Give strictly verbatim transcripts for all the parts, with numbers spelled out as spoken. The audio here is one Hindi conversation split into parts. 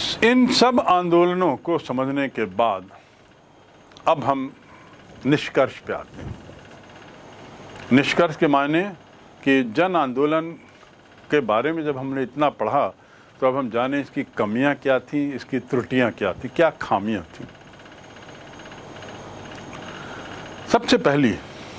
इन सब आंदोलनों को समझने के बाद अब हम निष्कर्ष पे आते हैं। निष्कर्ष के मायने कि जन आंदोलन के बारे में जब हमने इतना पढ़ा तो अब हम जाने इसकी कमियां क्या थी, इसकी त्रुटियां क्या थी, क्या खामियां थी। सबसे पहली,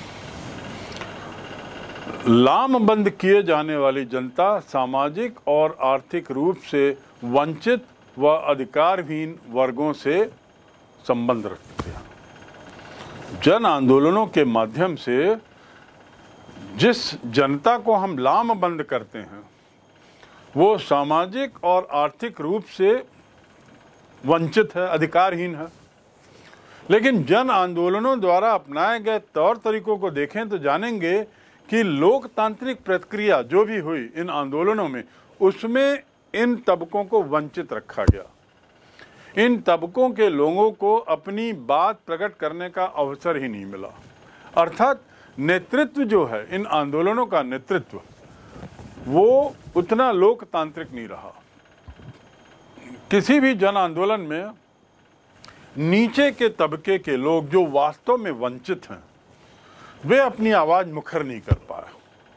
लामबंद किए जाने वाली जनता सामाजिक और आर्थिक रूप से वंचित व अधिकारहीन वर्गों से संबंध रखते हैं। जन आंदोलनों के माध्यम से जिस जनता को हम लामबंद करते हैं वो सामाजिक और आर्थिक रूप से वंचित है, अधिकारहीन है। लेकिन जन आंदोलनों द्वारा अपनाए गए तौर तरीकों को देखें तो जानेंगे कि लोकतांत्रिक प्रक्रिया जो भी हुई इन आंदोलनों में, उसमें इन तबकों को वंचित रखा गया। इन तबकों के लोगों को अपनी बात प्रकट करने का अवसर ही नहीं मिला। अर्थात नेतृत्व जो है, इन आंदोलनों का नेतृत्व, वो उतना लोकतांत्रिक नहीं रहा। किसी भी जन आंदोलन में नीचे के तबके के लोग जो वास्तव में वंचित हैं, वे अपनी आवाज मुखर नहीं कर पाए।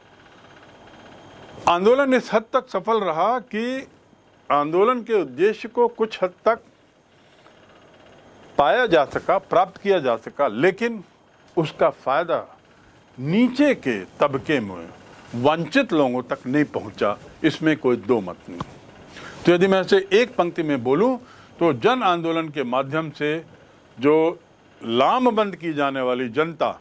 आंदोलन इस हद तक सफल रहा कि आंदोलन के उद्देश्य को कुछ हद तक पाया जा सका, प्राप्त किया जा सका, लेकिन उसका फायदा नीचे के तबके में वंचित लोगों तक नहीं पहुंचा। इसमें कोई दो मत नहीं। तो यदि मैं इसे एक पंक्ति में बोलूं तो जन आंदोलन के माध्यम से जो लामबंद की जाने वाली जनता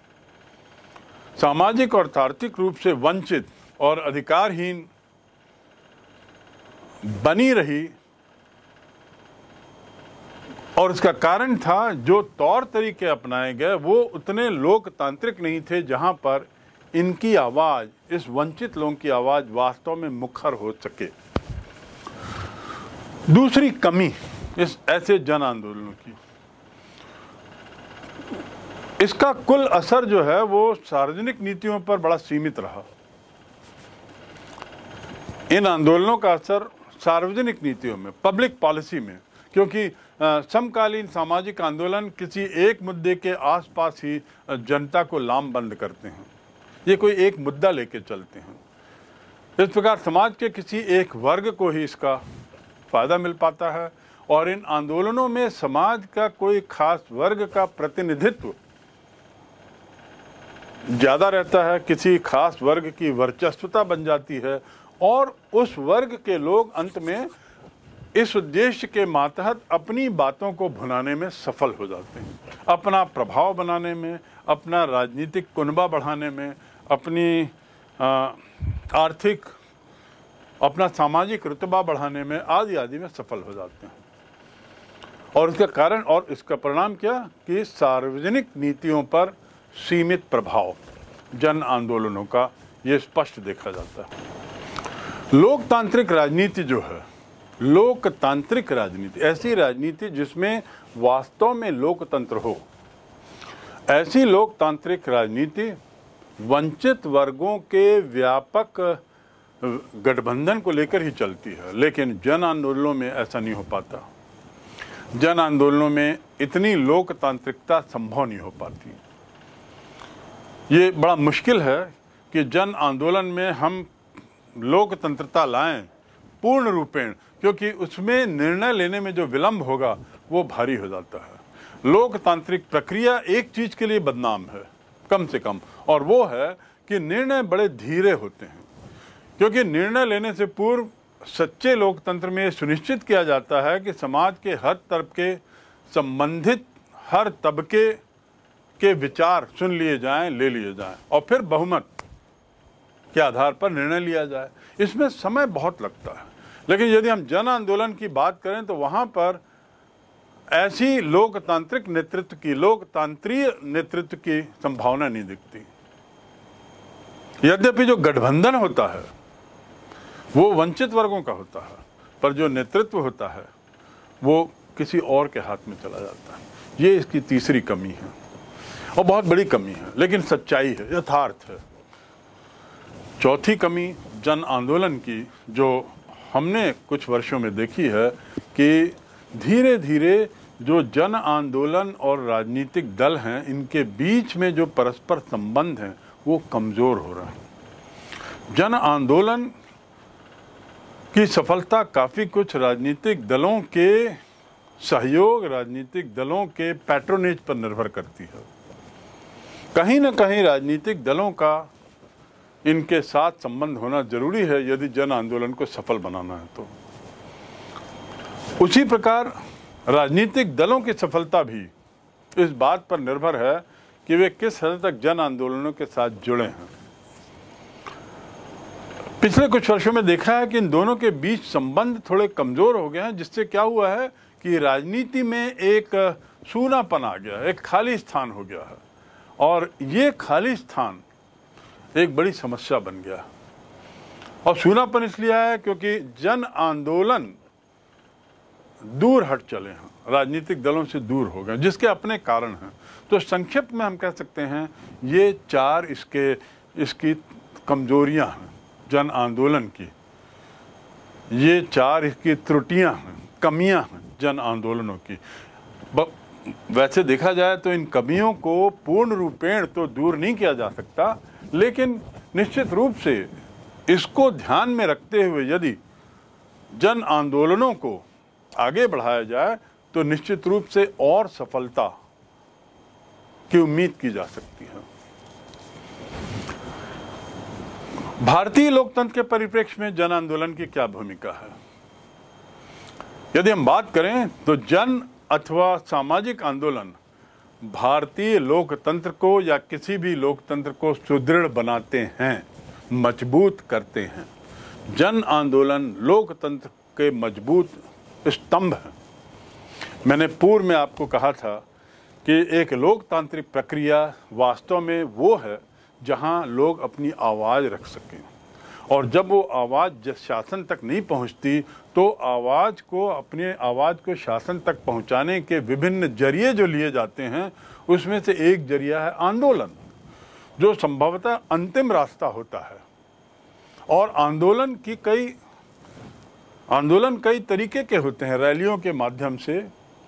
सामाजिक और आर्थिक रूप से वंचित और अधिकारहीन बनी रही, और इसका कारण था जो तौर तरीके अपनाए गए वो उतने लोकतांत्रिक नहीं थे जहां पर इनकी आवाज, इस वंचित लोगों की आवाज वास्तव में मुखर हो सके। दूसरी कमी इस ऐसे जन आंदोलनों की, इसका कुल असर जो है वो सार्वजनिक नीतियों पर बड़ा सीमित रहा। इन आंदोलनों का असर सार्वजनिक नीतियों में, पब्लिक पॉलिसी में, क्योंकि समकालीन सामाजिक आंदोलन किसी एक मुद्दे के आसपास ही जनता को लामबंद करते हैं। ये कोई एक मुद्दा लेके चलते हैं। इस प्रकार समाज के किसी एक वर्ग को ही इसका फायदा मिल पाता है, और इन आंदोलनों में समाज का कोई खास वर्ग का प्रतिनिधित्व ज़्यादा रहता है, किसी खास वर्ग की वर्चस्वता बन जाती है, और उस वर्ग के लोग अंत में इस उद्देश्य के मातहत अपनी बातों को भुनाने में सफल हो जाते हैं, अपना प्रभाव बनाने में, अपना राजनीतिक कुनबा बढ़ाने में, अपनी आर्थिक, अपना सामाजिक रुतबा बढ़ाने में, आदि आदि में सफल हो जाते हैं। और इसका कारण और इसका परिणाम क्या कि सार्वजनिक नीतियों पर सीमित प्रभाव जन आंदोलनों का ये स्पष्ट देखा जाता है। लोकतांत्रिक राजनीति जो है, लोकतांत्रिक राजनीति, ऐसी राजनीति जिसमें वास्तव में लोकतंत्र हो, ऐसी लोकतांत्रिक राजनीति वंचित वर्गों के व्यापक गठबंधन को लेकर ही चलती है। लेकिन जन आंदोलनों में ऐसा नहीं हो पाता। जन आंदोलनों में इतनी लोकतांत्रिकता संभव नहीं हो पाती। ये बड़ा मुश्किल है कि जन आंदोलन में हम लोकतंत्रता लाएं पूर्ण रूपेण, क्योंकि उसमें निर्णय लेने में जो विलंब होगा वो भारी हो जाता है। लोकतांत्रिक प्रक्रिया एक चीज के लिए बदनाम है कम से कम, और वो है कि निर्णय बड़े धीरे होते हैं। क्योंकि निर्णय लेने से पूर्व सच्चे लोकतंत्र में सुनिश्चित किया जाता है कि समाज के हर तरफ के संबंधित हर तबके के विचार सुन लिए जाएं, ले लिए जाएं, और फिर बहुमत के आधार पर निर्णय लिया जाए। इसमें समय बहुत लगता है। लेकिन यदि हम जन आंदोलन की बात करें तो वहां पर ऐसी लोकतांत्रिक नेतृत्व की, लोकतांत्रीय नेतृत्व की संभावना नहीं दिखती। यद्यपि जो गठबंधन होता है वो वंचित वर्गों का होता है, पर जो नेतृत्व होता है वो किसी और के हाथ में चला जाता है। ये इसकी तीसरी कमी है, और बहुत बड़ी कमी है, लेकिन सच्चाई है, यथार्थ है। चौथी कमी जन आंदोलन की जो हमने कुछ वर्षों में देखी है कि धीरे धीरे जो जन आंदोलन और राजनीतिक दल हैं, इनके बीच में जो परस्पर संबंध हैं वो कमज़ोर हो रहा है। जन आंदोलन की सफलता काफ़ी कुछ राजनीतिक दलों के सहयोग, राजनीतिक दलों के पैट्रोनेज पर निर्भर करती है। कहीं ना कहीं राजनीतिक दलों का इनके साथ संबंध होना जरूरी है यदि जन आंदोलन को सफल बनाना है तो। उसी प्रकार राजनीतिक दलों की सफलता भी इस बात पर निर्भर है कि वे किस हद तक जन आंदोलनों के साथ जुड़े हैं। पिछले कुछ वर्षों में देखा है कि इन दोनों के बीच संबंध थोड़े कमजोर हो गए हैं, जिससे क्या हुआ है कि राजनीति में एक सूनापन आ गया है, एक खाली स्थान हो गया है, और ये खाली स्थान एक बड़ी समस्या बन गया। और सूनापन इसलिए है क्योंकि जन आंदोलन दूर हट चले हैं, राजनीतिक दलों से दूर हो गए, जिसके अपने कारण हैं। तो संक्षिप्त में हम कह सकते हैं ये चार इसके इसकी कमजोरियां हैं जन आंदोलन की, ये चार इसकी त्रुटियां हैं, कमियां हैं जन आंदोलनों की। वैसे देखा जाए तो इन कमियों को पूर्ण रूपेण तो दूर नहीं किया जा सकता, लेकिन निश्चित रूप से इसको ध्यान में रखते हुए यदि जन आंदोलनों को आगे बढ़ाया जाए तो निश्चित रूप से और सफलता की उम्मीद की जा सकती है। भारतीय लोकतंत्र के परिप्रेक्ष्य में जन आंदोलन की क्या भूमिका है? यदि हम बात करें तो जन अथवा सामाजिक आंदोलन भारतीय लोकतंत्र को या किसी भी लोकतंत्र को सुदृढ़ बनाते हैं, मजबूत करते हैं। जन आंदोलन लोकतंत्र के मजबूत स्तंभ हैं। मैंने पूर्व में आपको कहा था कि एक लोकतांत्रिक प्रक्रिया वास्तव में वो है जहां लोग अपनी आवाज़ रख सकें, और जब वो आवाज़ शासन तक नहीं पहुंचती तो आवाज़ को अपने आवाज़ को शासन तक पहुंचाने के विभिन्न जरिए जो लिए जाते हैं उसमें से एक जरिया है आंदोलन, जो संभवतः अंतिम रास्ता होता है। और आंदोलन की कई आंदोलन कई तरीके के होते हैं, रैलियों के माध्यम से,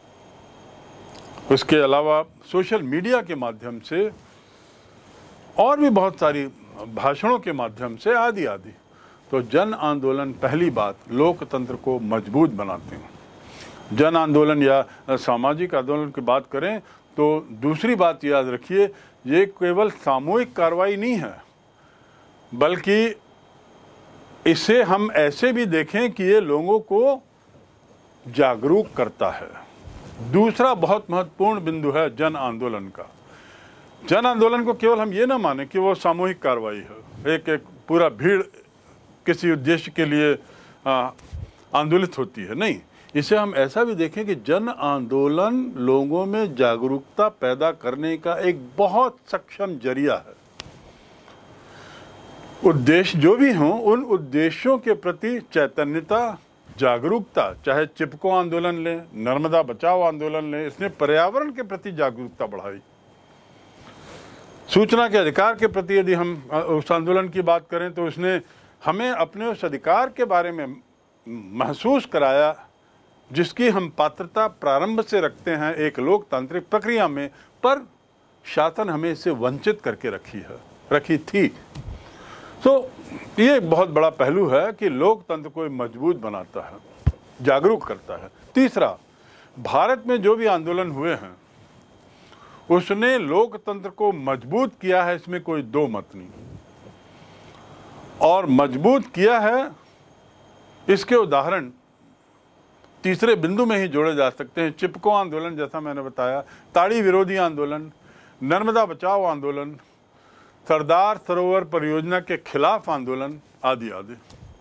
उसके अलावा सोशल मीडिया के माध्यम से, और भी बहुत सारी भाषणों के माध्यम से, आदि आदि। तो जन आंदोलन पहली बात लोकतंत्र को मजबूत बनाते हैं। जन आंदोलन या सामाजिक आंदोलन की बात करें तो दूसरी बात याद रखिए, ये केवल सामूहिक कार्रवाई नहीं है, बल्कि इसे हम ऐसे भी देखें कि ये लोगों को जागरूक करता है। दूसरा बहुत महत्वपूर्ण बिंदु है जन आंदोलन का। जन आंदोलन को केवल हम ये ना माने कि वो सामूहिक कार्रवाई है, एक एक पूरा भीड़ किसी उद्देश्य के लिए आंदोलित होती है, नहीं। इसे हम ऐसा भी देखें कि जन आंदोलन लोगों में जागरूकता पैदा करने का एक बहुत सक्षम जरिया है। उद्देश्य जो भी हों, उन उद्देश्यों के प्रति चैतन्यता, जागरूकता, चाहे चिपको आंदोलन लें, नर्मदा बचाओ आंदोलन लें, इसने पर्यावरण के प्रति जागरूकता बढ़ाई। सूचना के अधिकार के प्रति यदि हम उस आंदोलन की बात करें तो उसने हमें अपने उस अधिकार के बारे में महसूस कराया जिसकी हम पात्रता प्रारंभ से रखते हैं एक लोकतांत्रिक प्रक्रिया में, पर शासन हमें इससे वंचित करके रखी है रखी थी। तो ये एक बहुत बड़ा पहलू है कि लोकतंत्र को मजबूत बनाता है, जागरूक करता है। तीसरा, भारत में जो भी आंदोलन हुए हैं उसने लोकतंत्र को मजबूत किया है, इसमें कोई दो मत नहीं। और मजबूत किया है, इसके उदाहरण तीसरे बिंदु में ही जोड़े जा सकते हैं। चिपको आंदोलन, जैसा मैंने बताया, ताड़ी विरोधी आंदोलन, नर्मदा बचाओ आंदोलन, सरदार सरोवर परियोजना के खिलाफ आंदोलन, आदि आदि।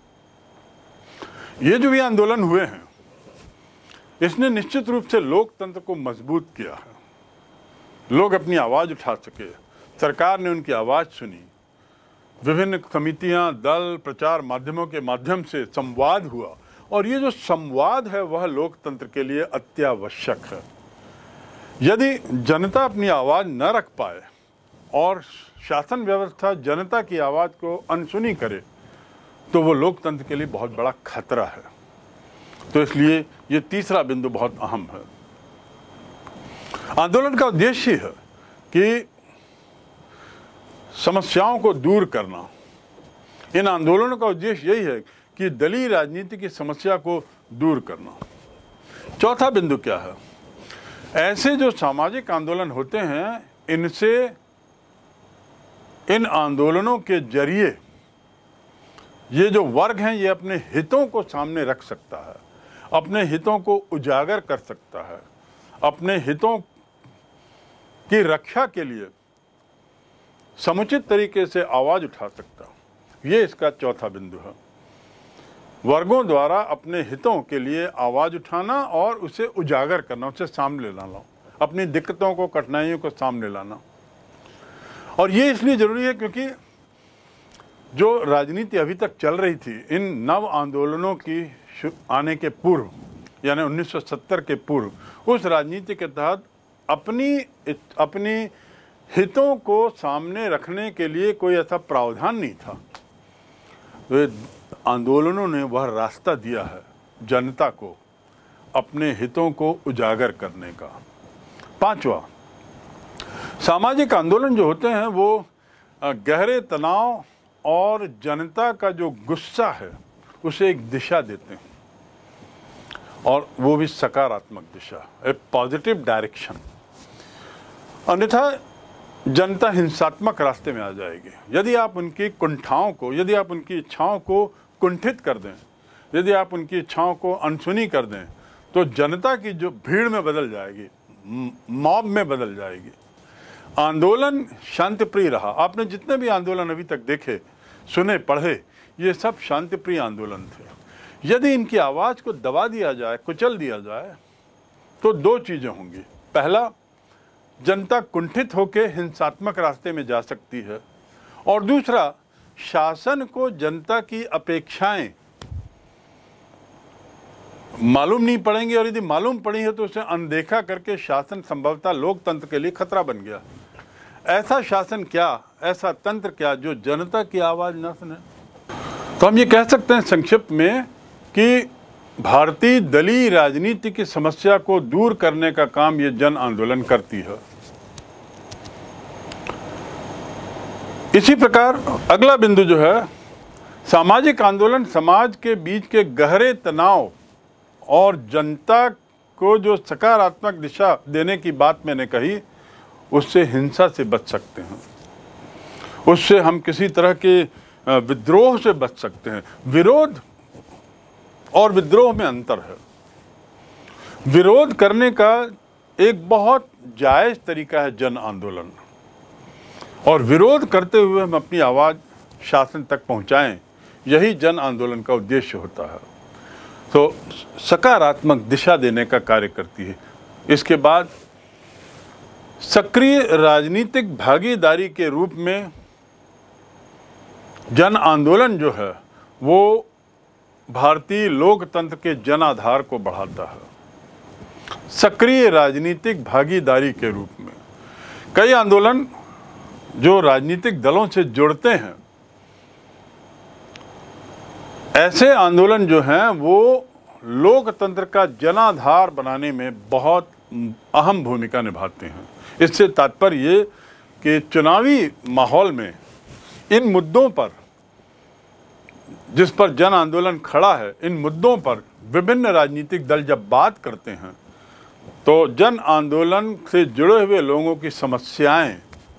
ये जो भी आंदोलन हुए हैं इसने निश्चित रूप से लोकतंत्र को मजबूत किया है। लोग अपनी आवाज़ उठा सके, सरकार ने उनकी आवाज़ सुनी, विभिन्न समितियां, दल, प्रचार माध्यमों के माध्यम से संवाद हुआ, और ये जो संवाद है वह लोकतंत्र के लिए अत्यावश्यक है। यदि जनता अपनी आवाज़ न रख पाए और शासन व्यवस्था जनता की आवाज़ को अनसुनी करे तो वो लोकतंत्र के लिए बहुत बड़ा खतरा है। तो इसलिए ये तीसरा बिंदु बहुत अहम है। आंदोलन का उद्देश्य है कि समस्याओं को दूर करना। इन आंदोलनों का उद्देश्य यही है कि दलीय राजनीति की समस्या को दूर करना। चौथा बिंदु क्या है? ऐसे जो सामाजिक आंदोलन होते हैं, इनसे इन आंदोलनों के जरिए ये जो वर्ग हैं, ये अपने हितों को सामने रख सकता है, अपने हितों को उजागर कर सकता है, अपने हितों की रक्षा के लिए समुचित तरीके से आवाज उठा सकता है। ये इसका चौथा बिंदु है। वर्गों द्वारा अपने हितों के लिए आवाज उठाना और उसे उजागर करना, उसे सामने लाना, अपनी दिक्कतों को, कठिनाइयों को सामने लाना। और ये इसलिए जरूरी है क्योंकि जो राजनीति अभी तक चल रही थी, इन नव आंदोलनों की आने के पूर्व, यानी उन्नीस सौ सत्तर के पूर्व, उस राजनीति के तहत अपनी अपनी हितों को सामने रखने के लिए कोई ऐसा प्रावधान नहीं था। तो आंदोलनों ने वह रास्ता दिया है जनता को अपने हितों को उजागर करने का। पांचवा, सामाजिक आंदोलन जो होते हैं वो गहरे तनाव और जनता का जो गुस्सा है उसे एक दिशा देते हैं, और वो भी सकारात्मक दिशा, ए पॉजिटिव डायरेक्शन। अन्यथा जनता हिंसात्मक रास्ते में आ जाएगी। यदि आप उनकी कुंठाओं को, यदि आप उनकी इच्छाओं को कुंठित कर दें, यदि आप उनकी इच्छाओं को अनसुनी कर दें, तो जनता की जो भीड़ में बदल जाएगी, मॉब में बदल जाएगी। आंदोलन शांतिप्रिय रहा। आपने जितने भी आंदोलन अभी तक देखे, सुने, पढ़े, ये सब शांतिप्रिय आंदोलन थे। यदि इनकी आवाज़ को दबा दिया जाए, कुचल दिया जाए, तो दो चीज़ें होंगी। पहला, जनता कुंठित होकर हिंसात्मक रास्ते में जा सकती है, और दूसरा, शासन को जनता की अपेक्षाएं मालूम नहीं पड़ेंगी, और यदि मालूम पड़ी है तो उसे अनदेखा करके शासन संभवतः लोकतंत्र के लिए खतरा बन गया। ऐसा शासन क्या, ऐसा तंत्र क्या जो जनता की आवाज न सुने? तो हम ये कह सकते हैं संक्षिप्त में कि भारतीय दलीय राजनीति की समस्या को दूर करने का काम ये जन आंदोलन करती है। इसी प्रकार अगला बिंदु जो है, सामाजिक आंदोलन समाज के बीच के गहरे तनाव और जनता को जो सकारात्मक दिशा देने की बात मैंने कही, उससे हिंसा से बच सकते हैं, उससे हम किसी तरह के विद्रोह से बच सकते हैं। विरोध और विद्रोह में अंतर है। विरोध करने का एक बहुत जायज़ तरीका है जन आंदोलन, और विरोध करते हुए हम अपनी आवाज़ शासन तक पहुंचाएं, यही जन आंदोलन का उद्देश्य होता है। तो सकारात्मक दिशा देने का कार्य करती है। इसके बाद सक्रिय राजनीतिक भागीदारी के रूप में जन आंदोलन जो है वो भारतीय लोकतंत्र के जन आधार को बढ़ाता है। सक्रिय राजनीतिक भागीदारी के रूप में कई आंदोलन जो राजनीतिक दलों से जुड़ते हैं, ऐसे आंदोलन जो हैं वो लोकतंत्र का जनाधार बनाने में बहुत अहम भूमिका निभाते हैं। इससे तात्पर्य ये कि चुनावी माहौल में इन मुद्दों पर, जिस पर जन आंदोलन खड़ा है, इन मुद्दों पर विभिन्न राजनीतिक दल जब बात करते हैं तो जन आंदोलन से जुड़े हुए लोगों की समस्याएं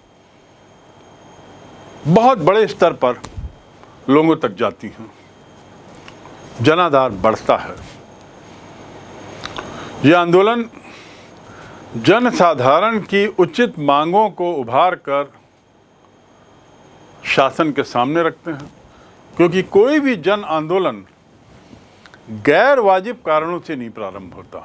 बहुत बड़े स्तर पर लोगों तक जाती हैं, जनाधार बढ़ता है। यह आंदोलन जनसाधारण की उचित मांगों को उभार कर शासन के सामने रखते हैं, क्योंकि कोई भी जन आंदोलन गैर वाजिब कारणों से नहीं प्रारंभ होता।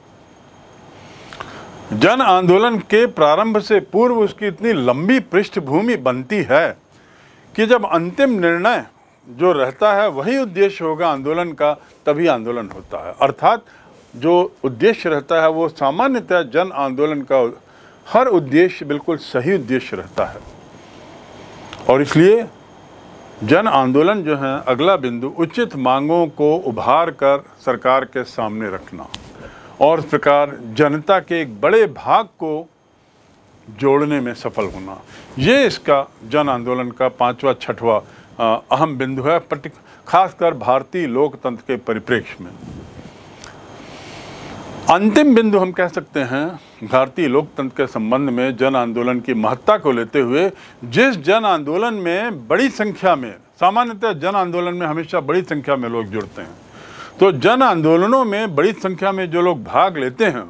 जन आंदोलन के प्रारंभ से पूर्व उसकी इतनी लंबी पृष्ठभूमि बनती है कि जब अंतिम निर्णय जो रहता है वही उद्देश्य होगा आंदोलन का, तभी आंदोलन होता है। अर्थात जो उद्देश्य रहता है वो सामान्यतः जन आंदोलन का हर उद्देश्य बिल्कुल सही उद्देश्य रहता है। और इसलिए जन आंदोलन जो है अगला बिंदु उचित मांगों को उभार कर सरकार के सामने रखना और इस प्रकार जनता के एक बड़े भाग को जोड़ने में सफल होना, ये इसका जन आंदोलन का पांचवा छठवां अहम बिंदु है, खासकर भारतीय लोकतंत्र के परिप्रेक्ष्य में। अंतिम बिंदु हम कह सकते हैं भारतीय लोकतंत्र के संबंध में जन आंदोलन की महत्ता को लेते हुए, जिस जन आंदोलन में बड़ी संख्या में, सामान्यतः जन आंदोलन में हमेशा बड़ी संख्या में लोग जुड़ते हैं, तो जन आंदोलनों में बड़ी संख्या में जो लोग भाग लेते हैं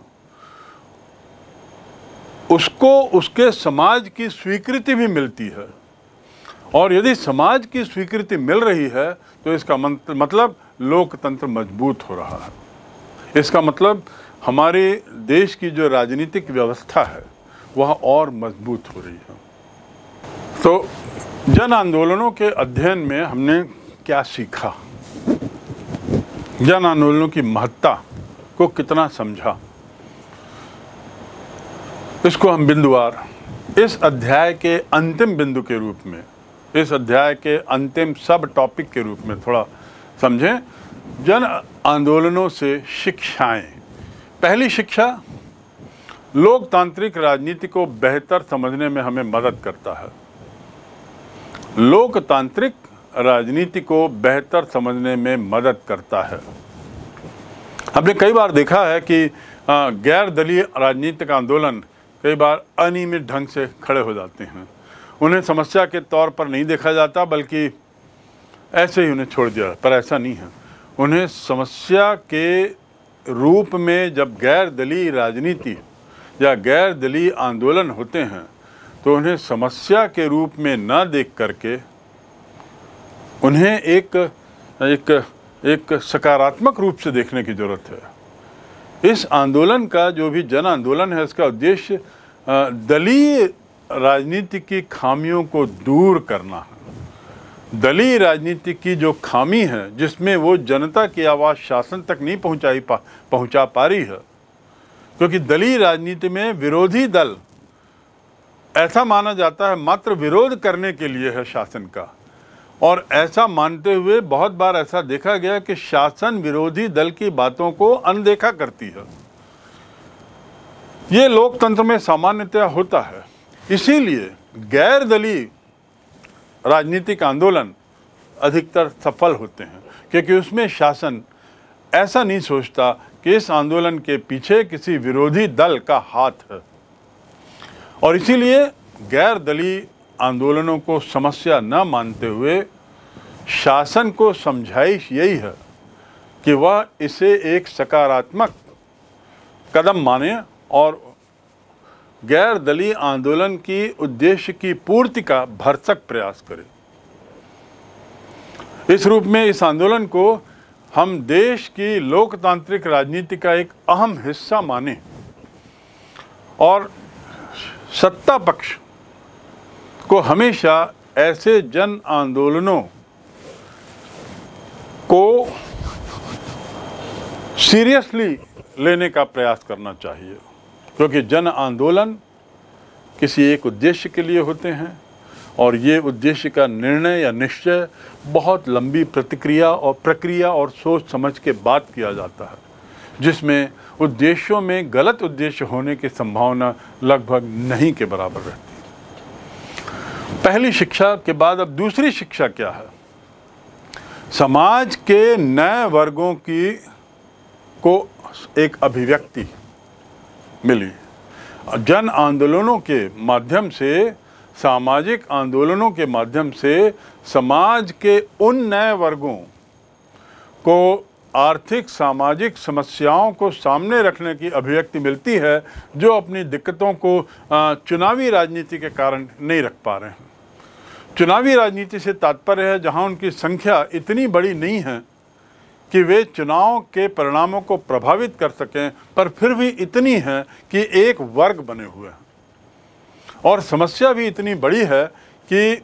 उसको उसके समाज की स्वीकृति भी मिलती है, और यदि समाज की स्वीकृति मिल रही है तो इसका मतलब लोकतंत्र मजबूत हो रहा है। इसका मतलब हमारे देश की जो राजनीतिक व्यवस्था है वह और मजबूत हो रही है। तो जन आंदोलनों के अध्ययन में हमने क्या सीखा, जन आंदोलनों की महत्ता को कितना समझा, इसको हम बिंदुवार इस अध्याय के अंतिम बिंदु के रूप में, इस अध्याय के अंतिम सब टॉपिक के रूप में थोड़ा समझें। जन आंदोलनों से शिक्षाएं। पहली शिक्षा, लोकतांत्रिक राजनीति को बेहतर समझने में हमें मदद करता है। लोकतांत्रिक राजनीति को बेहतर समझने में मदद करता है। हमने कई बार देखा है कि गैर दलीय राजनीतिक आंदोलन कई बार अनियमित ढंग से खड़े हो जाते हैं। उन्हें समस्या के तौर पर नहीं देखा जाता, बल्कि ऐसे ही उन्हें छोड़ दिया, पर ऐसा नहीं है। उन्हें समस्या के रूप में जब गैर दलीय राजनीति या गैर दलीय आंदोलन होते हैं तो उन्हें समस्या के रूप में न देख करके उन्हें एक एक एक सकारात्मक रूप से देखने की ज़रूरत है। इस आंदोलन का जो भी जन आंदोलन है, इसका उद्देश्य दलीय राजनीति की खामियों को दूर करना है। दलीय राजनीति की जो खामी है, जिसमें वो जनता की आवाज़ शासन तक नहीं पहुंचाई पा पहुंचा पा रही है, क्योंकि दलीय राजनीति में विरोधी दल ऐसा माना जाता है मात्र विरोध करने के लिए है शासन का, और ऐसा मानते हुए बहुत बार ऐसा देखा गया कि शासन विरोधी दल की बातों को अनदेखा करती है। ये लोकतंत्र में सामान्यतया होता है। इसीलिए गैर दलीय राजनीतिक आंदोलन अधिकतर सफल होते हैं, क्योंकि उसमें शासन ऐसा नहीं सोचता कि इस आंदोलन के पीछे किसी विरोधी दल का हाथ है। और इसीलिए गैर दलीय आंदोलनों को समस्या न मानते हुए शासन को समझाइश यही है कि वह इसे एक सकारात्मक कदम माने और गैर दलीय आंदोलन की उद्देश्य की पूर्ति का भरसक प्रयास करे। इस रूप में इस आंदोलन को हम देश की लोकतांत्रिक राजनीति का एक अहम हिस्सा माने और सत्ता पक्ष को हमेशा ऐसे जन आंदोलनों को सीरियसली लेने का प्रयास करना चाहिए, क्योंकि जन आंदोलन किसी एक उद्देश्य के लिए होते हैं और ये उद्देश्य का निर्णय या निश्चय बहुत लंबी प्रतिक्रिया और प्रक्रिया और सोच समझ के बाद किया जाता है, जिसमें उद्देश्यों में गलत उद्देश्य होने की संभावना लगभग नहीं के बराबर रहती। पहली शिक्षा के बाद अब दूसरी शिक्षा क्या है? समाज के नए वर्गों की को एक अभिव्यक्ति मिली। जन आंदोलनों के माध्यम से, सामाजिक आंदोलनों के माध्यम से समाज के उन नए वर्गों को आर्थिक सामाजिक समस्याओं को सामने रखने की अभिव्यक्ति मिलती है, जो अपनी दिक्कतों को चुनावी राजनीति के कारण नहीं रख पा रहे हैं। चुनावी राजनीति से तात्पर्य है जहां उनकी संख्या इतनी बड़ी नहीं है कि वे चुनाव के परिणामों को प्रभावित कर सकें, पर फिर भी इतनी है कि एक वर्ग बने हुए हैं, और समस्या भी इतनी बड़ी है कि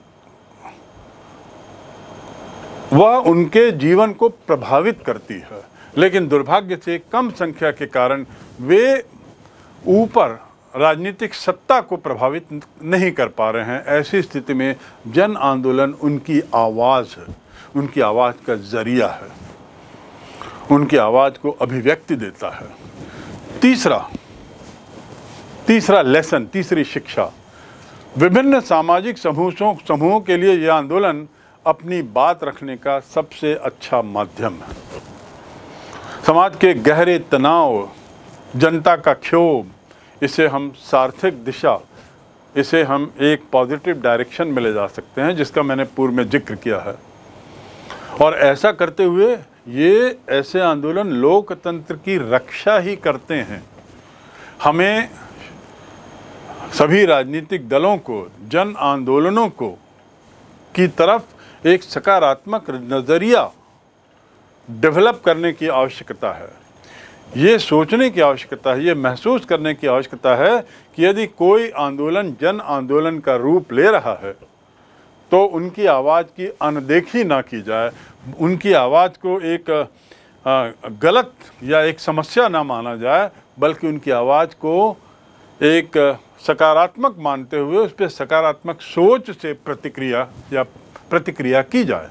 वह उनके जीवन को प्रभावित करती है। लेकिन दुर्भाग्य से कम संख्या के कारण वे ऊपर राजनीतिक सत्ता को प्रभावित नहीं कर पा रहे हैं। ऐसी स्थिति में जन आंदोलन उनकी आवाज़ है, उनकी आवाज़ का जरिया है, उनकी आवाज़ को अभिव्यक्ति देता है। तीसरा तीसरा लेसन, तीसरी शिक्षा, विभिन्न सामाजिक समूहों समूहों के लिए यह आंदोलन अपनी बात रखने का सबसे अच्छा माध्यम है। समाज के गहरे तनाव, जनता का क्षोभ, इसे हम सार्थक दिशा, इसे हम एक पॉजिटिव डायरेक्शन में ले जा सकते हैं, जिसका मैंने पूर्व में जिक्र किया है। और ऐसा करते हुए ये ऐसे आंदोलन लोकतंत्र की रक्षा ही करते हैं। हमें सभी राजनीतिक दलों को जन आंदोलनों को की तरफ एक सकारात्मक नज़रिया डेवलप करने की आवश्यकता है। ये सोचने की आवश्यकता है, ये महसूस करने की आवश्यकता है कि यदि कोई आंदोलन जन आंदोलन का रूप ले रहा है तो उनकी आवाज़ की अनदेखी ना की जाए, उनकी आवाज़ को एक गलत या एक समस्या ना माना जाए, बल्कि उनकी आवाज़ को एक सकारात्मक मानते हुए उस पर सकारात्मक सोच से प्रतिक्रिया या प्रतिक्रिया की जाए।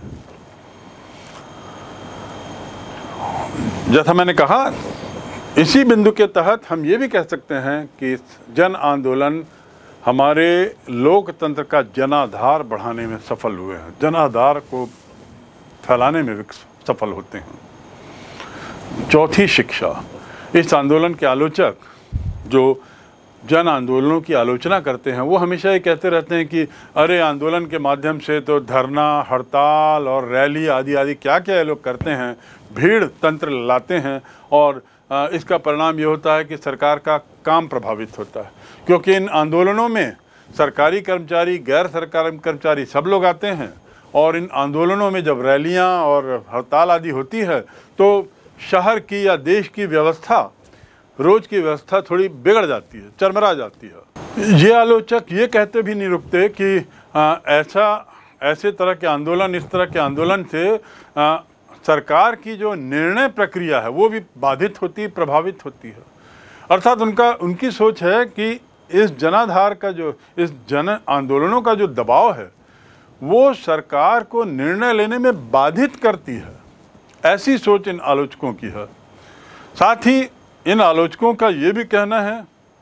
जैसा मैंने कहा, इसी बिंदु के तहत हम ये भी कह सकते हैं कि जन आंदोलन हमारे लोकतंत्र का जनाधार बढ़ाने में सफल हुए हैं, जनाधार को फैलाने में सफल होते हैं। चौथी शिक्षा, इस आंदोलन के आलोचक जो जन आंदोलनों की आलोचना करते हैं वो हमेशा ये कहते रहते हैं कि अरे आंदोलन के माध्यम से तो धरना, हड़ताल और रैली आदि आदि क्या क्या ये लोग करते हैं, भीड़ तंत्र लाते हैं और इसका परिणाम ये होता है कि सरकार का काम प्रभावित होता है। क्योंकि इन आंदोलनों में सरकारी कर्मचारी, गैर सरकारी कर्मचारी सब लोग आते हैं और इन आंदोलनों में जब रैलियां और हड़ताल आदि होती है तो शहर की या देश की व्यवस्था, रोज की व्यवस्था थोड़ी बिगड़ जाती है, चरमरा जाती है। ये आलोचक ये कहते भी नहीं रुकते कि आ, ऐसा ऐसे तरह के आंदोलन, इस तरह के आंदोलन से आ, सरकार की जो निर्णय प्रक्रिया है वो भी बाधित होती, प्रभावित होती है। अर्थात उनका उनकी सोच है कि इस जनाधार का जो, इस जन आंदोलनों का जो दबाव है वो सरकार को निर्णय लेने में बाधित करती है। ऐसी सोच इन आलोचकों की है। साथ ही इन आलोचकों का ये भी कहना है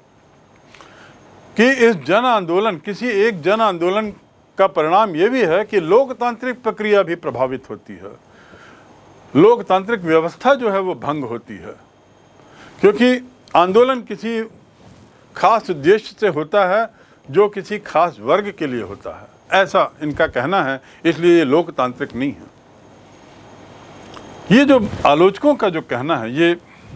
कि इस जन आंदोलन, किसी एक जन आंदोलन का परिणाम ये भी है कि लोकतांत्रिक प्रक्रिया भी प्रभावित होती है, लोकतांत्रिक व्यवस्था जो है वो भंग होती है। क्योंकि आंदोलन किसी खास उद्देश्य से होता है जो किसी खास वर्ग के लिए होता है, ऐसा इनका कहना है, इसलिए ये लोकतांत्रिक नहीं है। ये जो आलोचकों का जो कहना है ये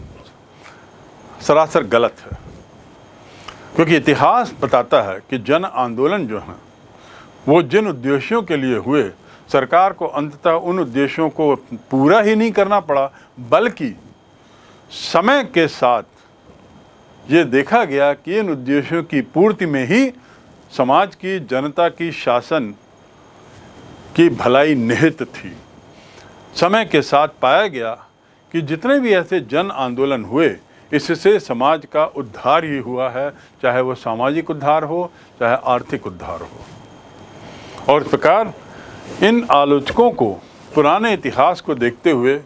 सरासर गलत है, क्योंकि इतिहास बताता है कि जन आंदोलन जो हैं वो जिन उद्देश्यों के लिए हुए, सरकार को अंततः उन उद्देश्यों को पूरा ही नहीं करना पड़ा, बल्कि समय के साथ ये देखा गया कि इन उद्देश्यों की पूर्ति में ही समाज की, जनता की, शासन की भलाई निहित थी। समय के साथ पाया गया कि जितने भी ऐसे जन आंदोलन हुए, इससे समाज का उद्धार ही हुआ है, चाहे वो सामाजिक उद्धार हो, चाहे आर्थिक उद्धार हो। और इस प्रकार इन आलोचकों को पुराने इतिहास को देखते हुए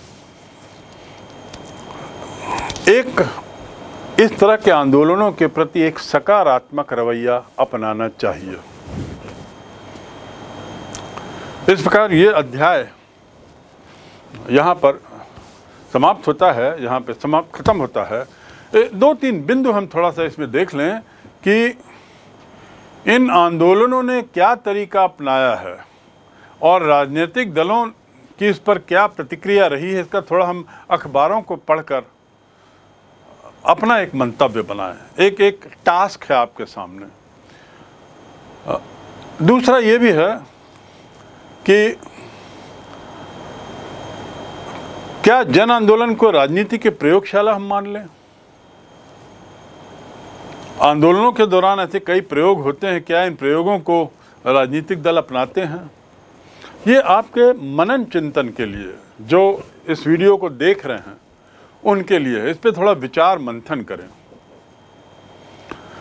एक इस तरह के आंदोलनों के प्रति एक सकारात्मक रवैया अपनाना चाहिए। इस प्रकार ये अध्याय यहाँ पर समाप्त होता है, यहाँ पे समाप्त खत्म होता है। ए, दो तीन बिंदु हम थोड़ा सा इसमें देख लें कि इन आंदोलनों ने क्या तरीका अपनाया है और राजनीतिक दलों की इस पर क्या प्रतिक्रिया रही है। इसका थोड़ा हम अखबारों को पढ़कर अपना एक मंतव्य बनाएं। एक एक टास्क है आपके सामने। दूसरा ये भी है कि क्या जन आंदोलन को राजनीति के प्रयोगशाला हम मान लें। आंदोलनों के दौरान ऐसे कई प्रयोग होते हैं, क्या इन प्रयोगों को राजनीतिक दल अपनाते हैं? ये आपके मनन चिंतन के लिए, जो इस वीडियो को देख रहे हैं उनके लिए, इस पे थोड़ा विचार मंथन करें।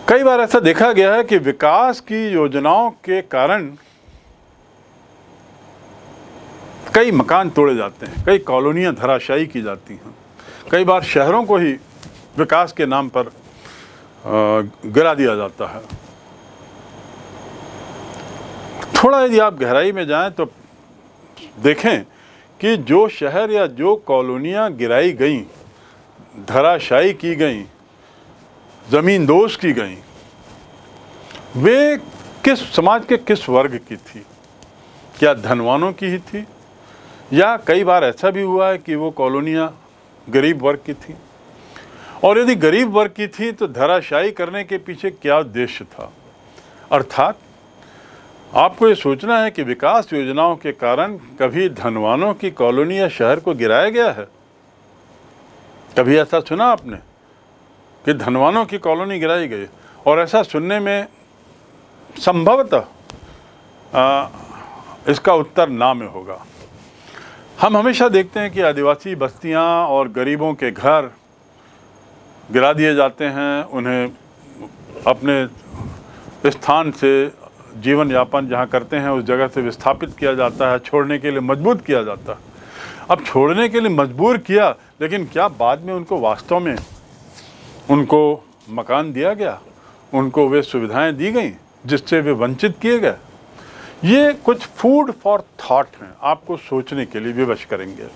कई बार ऐसा देखा गया है कि विकास की योजनाओं के कारण कई मकान तोड़े जाते हैं, कई कॉलोनियां धराशायी की जाती हैं, कई बार शहरों को ही विकास के नाम पर गिरा दिया जाता है। थोड़ा यदि आप गहराई में जाएं तो देखें कि जो शहर या जो कॉलोनियां गिराई गईं, धराशायी की गईं, ज़मींदोज़ की गईं, वे किस समाज के किस वर्ग की थी? क्या धनवानों की ही थी, या कई बार ऐसा भी हुआ है कि वो कॉलोनियां गरीब वर्ग की थी? और यदि गरीब वर्ग की थी तो धराशायी करने के पीछे क्या उद्देश्य था? अर्थात आपको ये सोचना है कि विकास योजनाओं के कारण कभी धनवानों की कॉलोनी या शहर को गिराया गया है? कभी ऐसा सुना आपने कि धनवानों की कॉलोनी गिराई गई? और ऐसा सुनने में संभवतः इसका उत्तर ना में होगा। हम हमेशा देखते हैं कि आदिवासी बस्तियां और गरीबों के घर गिरा दिए जाते हैं, उन्हें अपने स्थान से जीवन यापन जहाँ करते हैं उस जगह से विस्थापित किया जाता है, छोड़ने के लिए मजबूर किया जाता है। अब छोड़ने के लिए मजबूर किया, लेकिन क्या बाद में उनको वास्तव में उनको मकान दिया गया, उनको वे सुविधाएं दी गई जिससे वे वंचित किए गए? ये कुछ फूड फॉर थॉट हैं, आपको सोचने के लिए विवश करेंगे।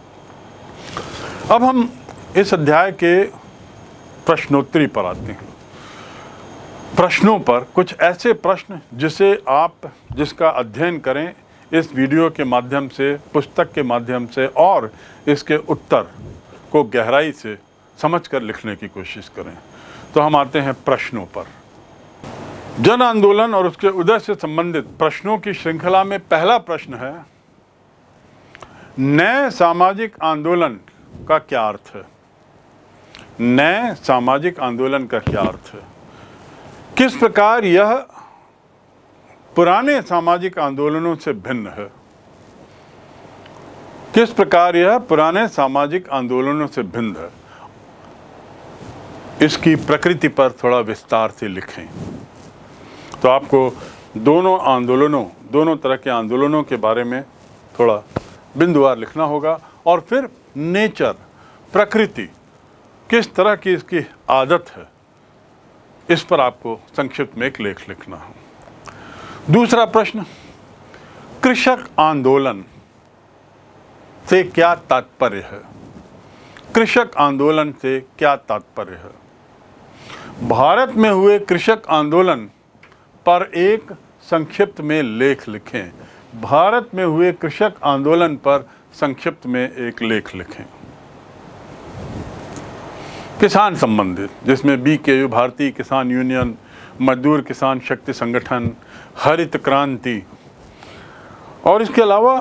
अब हम इस अध्याय के प्रश्नोत्तरी पर आते हैं। प्रश्नों पर कुछ ऐसे प्रश्न जिसे आप जिसका अध्ययन करें इस वीडियो के माध्यम से, पुस्तक के माध्यम से, और इसके उत्तर को गहराई से समझकर लिखने की कोशिश करें। तो हम आते हैं प्रश्नों पर। जन आंदोलन और उसके उदय से संबंधित प्रश्नों की श्रृंखला में पहला प्रश्न है, नए सामाजिक आंदोलन का क्या अर्थ है? नए सामाजिक आंदोलन का क्या अर्थ है? किस प्रकार यह पुराने सामाजिक आंदोलनों से भिन्न है? किस प्रकार यह पुराने सामाजिक आंदोलनों से भिन्न है? इसकी प्रकृति पर थोड़ा विस्तार से लिखें। तो आपको दोनों आंदोलनों, दोनों तरह के आंदोलनों के बारे में थोड़ा बिंदुवार लिखना होगा, और फिर नेचर, प्रकृति, किस तरह की इसकी आदत है, इस पर आपको संक्षिप्त में एक लेख लिखना है। दूसरा प्रश्न, कृषक आंदोलन से क्या तात्पर्य है? कृषक आंदोलन से क्या तात्पर्य है? भारत में हुए कृषक आंदोलन पर एक संक्षिप्त में लेख लिखें। भारत में हुए कृषक आंदोलन पर संक्षिप्त में एक लेख लिखें। किसान संबंधित, जिसमें बी के यू, भारतीय किसान यूनियन, मजदूर किसान शक्ति संगठन, हरित क्रांति, और इसके अलावा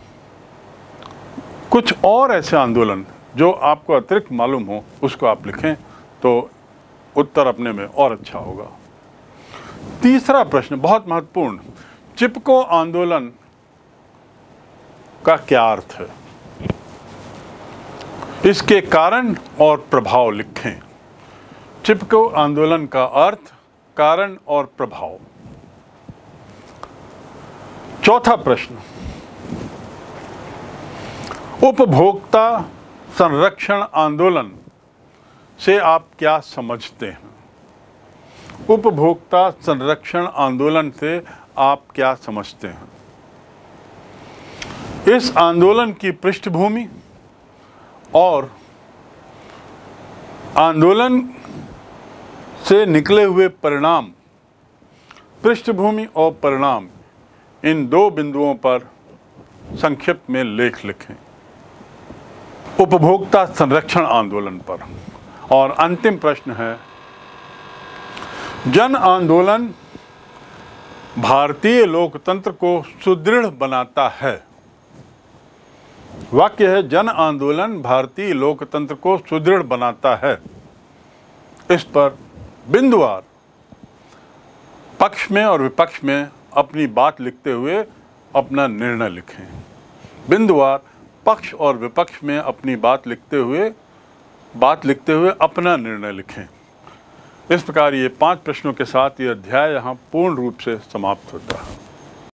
कुछ और ऐसे आंदोलन जो आपको अतिरिक्त मालूम हो, उसको आप लिखें तो उत्तर अपने में और अच्छा होगा। तीसरा प्रश्न बहुत महत्वपूर्ण, चिपको आंदोलन का क्या अर्थ है? इसके कारण और प्रभाव लिखें। चिपको आंदोलन का अर्थ, कारण और प्रभाव। चौथा प्रश्न, उपभोक्ता संरक्षण आंदोलन से आप क्या समझते हैं? उपभोक्ता संरक्षण आंदोलन से आप क्या समझते हैं? इस आंदोलन की पृष्ठभूमि और आंदोलन से निकले हुए परिणाम, पृष्ठभूमि और परिणाम, इन दो बिंदुओं पर संक्षिप्त में लेख लिखें। उपभोक्ता संरक्षण आंदोलन पर। और अंतिम प्रश्न है, जन आंदोलन भारतीय लोकतंत्र को सुदृढ़ बनाता है। वाक्य है, जन आंदोलन भारतीय लोकतंत्र को सुदृढ़ बनाता है। इस पर बिंदुवार पक्ष में और विपक्ष में अपनी बात लिखते हुए अपना निर्णय लिखें। बिंदुवार पक्ष और विपक्ष में अपनी बात लिखते हुए बात लिखते हुए अपना निर्णय लिखें। इस प्रकार ये पांच प्रश्नों के साथ ये अध्याय यहाँ पूर्ण रूप से समाप्त होता है।